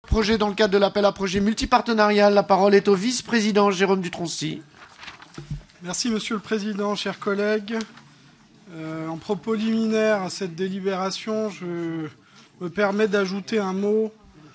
projet dans le cadre de l'appel à projet multipartenarial. La parole est au vice-président Jérôme Dutroncy. Merci Monsieur le Président, chers collègues. En propos liminaire à cette délibération, je me permets d'ajouter un mot.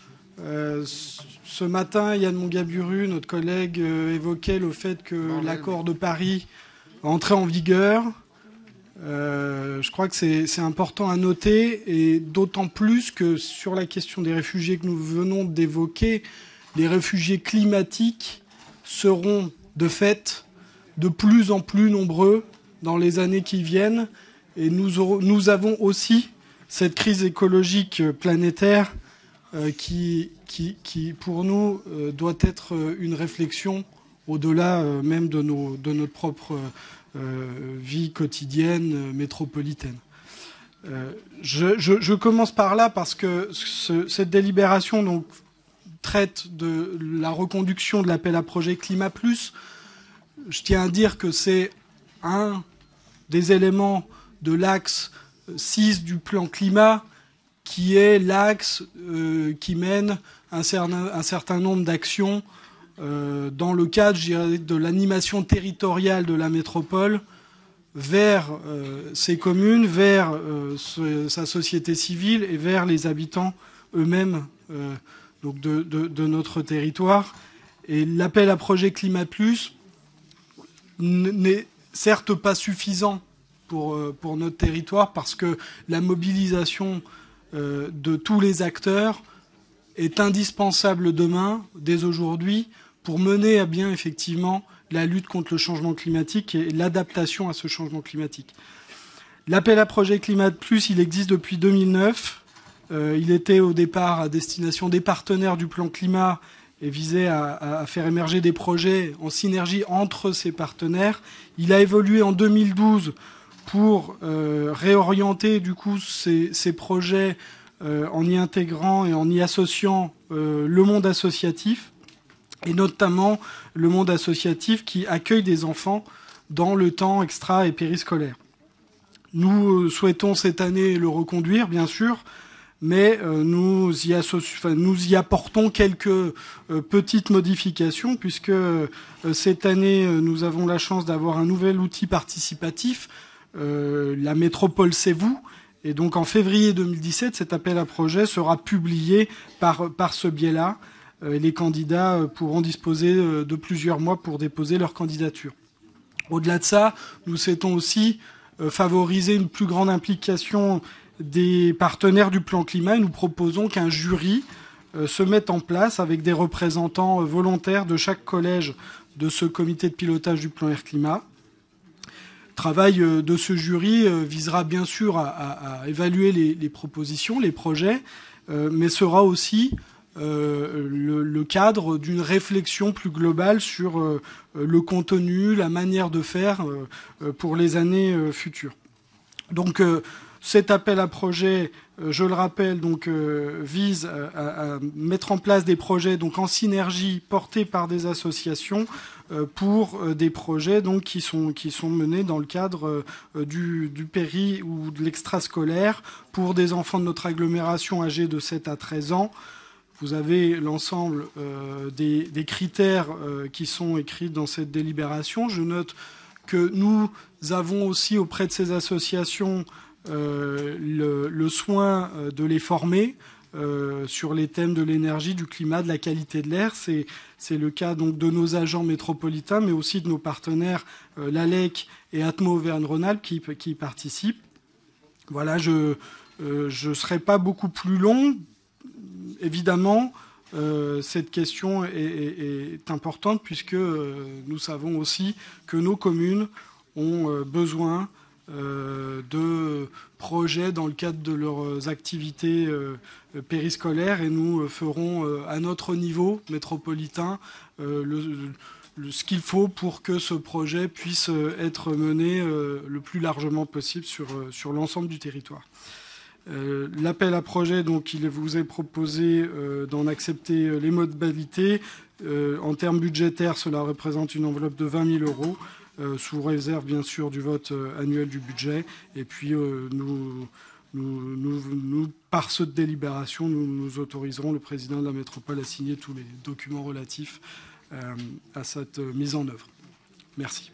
Ce matin, Yann Mongaburu, notre collègue, évoquait le fait que l'accord de Paris va entrer en vigueur. Je crois que c'est important à noter, et d'autant plus que sur la question des réfugiés que nous venons d'évoquer, les réfugiés climatiques seront de fait de plus en plus nombreux dans les années qui viennent. Et nous avons aussi cette crise écologique planétaire qui pour nous, doit être une réflexion au-delà même de notre propre vie quotidienne métropolitaine. Je commence par là parce que cette délibération donc, traite de la reconduction de l'appel à projet Climat+. Je tiens à dire que c'est un des éléments de l'axe 6 du plan climat, qui est l'axe qui mène un certain nombre d'actions dans le cadre, je dirais, de l'animation territoriale de la métropole vers ses communes, vers sa société civile et vers les habitants eux-mêmes donc de notre territoire. Et l'appel à projet Climat+, n'est certes pas suffisant pour notre territoire parce que la mobilisation de tous les acteurs est indispensable demain, dès aujourd'hui, pour mener à bien effectivement la lutte contre le changement climatique et l'adaptation à ce changement climatique. L'appel à projet Climat+, il existe depuis 2009. Il était au départ à destination des partenaires du plan climat et visait à faire émerger des projets en synergie entre ces partenaires. Il a évolué en 2012 pour réorienter du coup ces projets en y intégrant et en y associant le monde associatif, et notamment le monde associatif qui accueille des enfants dans le temps extra- et périscolaire. Nous souhaitons cette année le reconduire, bien sûr, mais nous y apportons quelques petites modifications, puisque cette année, nous avons la chance d'avoir un nouvel outil participatif, la métropole C'est vous. Et donc en février 2017, cet appel à projet sera publié par ce biais-là. Les candidats pourront disposer de plusieurs mois pour déposer leur candidature. Au-delà de ça, nous souhaitons aussi favoriser une plus grande implication des partenaires du plan climat. Et nous proposons qu'un jury se mette en place avec des représentants volontaires de chaque collège de ce comité de pilotage du plan air-climat. Le travail de ce jury visera bien sûr à évaluer les propositions, les projets, mais sera aussi le cadre d'une réflexion plus globale sur le contenu, la manière de faire pour les années futures. Donc cet appel à projet, je le rappelle, donc vise à mettre en place des projets donc en synergie portés par des associations pour des projets donc qui sont menés dans le cadre du péri ou de l'extrascolaire pour des enfants de notre agglomération âgés de 7 à 13 ans. Vous avez l'ensemble des critères qui sont écrits dans cette délibération. Je note que nous avons aussi auprès de ces associations le soin de les former sur les thèmes de l'énergie, du climat, de la qualité de l'air. C'est le cas donc de nos agents métropolitains, mais aussi de nos partenaires l'ALEC et Atmo Auvergne-Rhône-Alpes qui y participent. Voilà, je serai pas beaucoup plus long. Évidemment, cette question est importante puisque nous savons aussi que nos communes ont besoin de projets dans le cadre de leurs activités périscolaires, et nous ferons à notre niveau métropolitain ce qu'il faut pour que ce projet puisse être mené le plus largement possible sur l'ensemble du territoire. L'appel à projet, donc, il vous est proposé d'en accepter les modalités. En termes budgétaires, cela représente une enveloppe de 20 000 euros, sous réserve, bien sûr, du vote annuel du budget. Et puis, nous par cette délibération, nous autoriserons le président de la métropole à signer tous les documents relatifs à cette mise en œuvre. Merci.